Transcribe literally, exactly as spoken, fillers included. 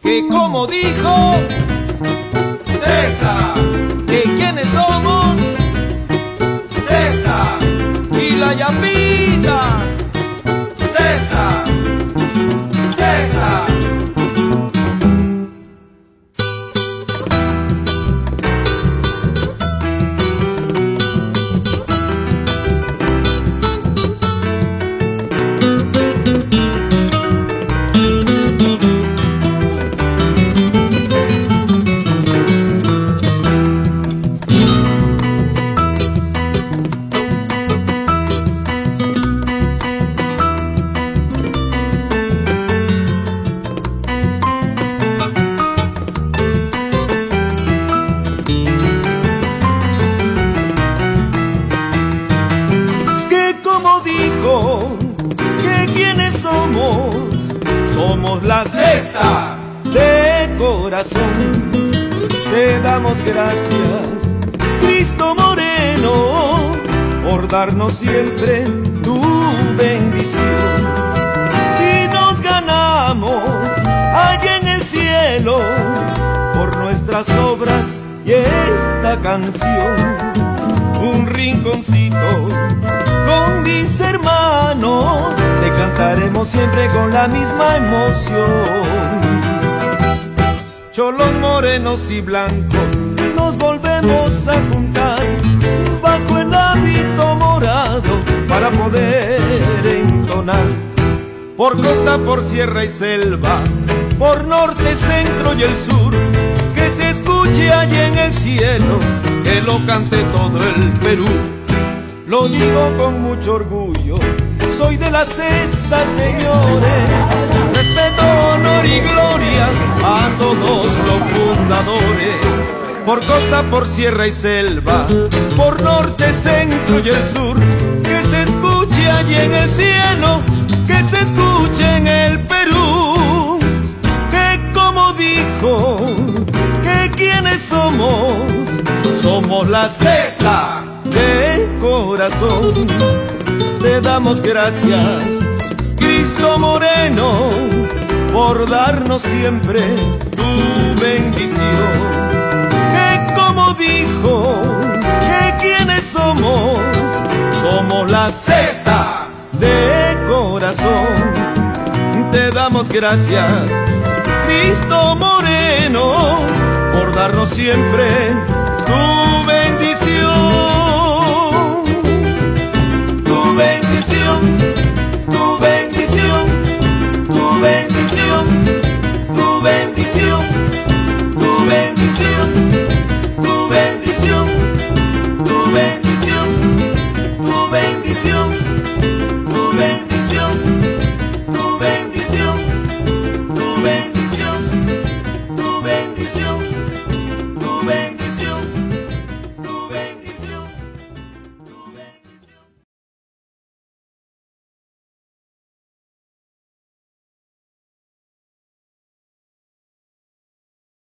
que como dijo César, que quiénes somos César y la Yapita. César, César. Somos la sexta de corazón. Te damos gracias, Cristo Moreno, por darnos siempre tu bendición. Si nos ganamos allá en el cielo por nuestras obras y esta canción, un rinconcito con mis hermanos, te cantaremos siempre con la misma emoción. Cholos morenos y blancos nos volvemos a juntar bajo el hábito morado para poder entonar. Por costa, por sierra y selva, por norte, centro y el sur, que se escuche allí en el cielo, que lo cante todo el Perú. Lo digo con mucho orgullo, soy de la sexta, señores. Respeto, honor y gloria a todos los fundadores. Por costa, por sierra y selva, por norte, centro y el sur, que se escuche allí en el cielo, que se escuche en el Perú. Que como dijo, que quienes somos, somos la sexta de corazón. Te damos gracias, Cristo Moreno, por darnos siempre tu bendición. Que como dijo, que quienes somos, somos la sexta de corazón. Te damos gracias, Cristo Moreno, por darnos siempre tu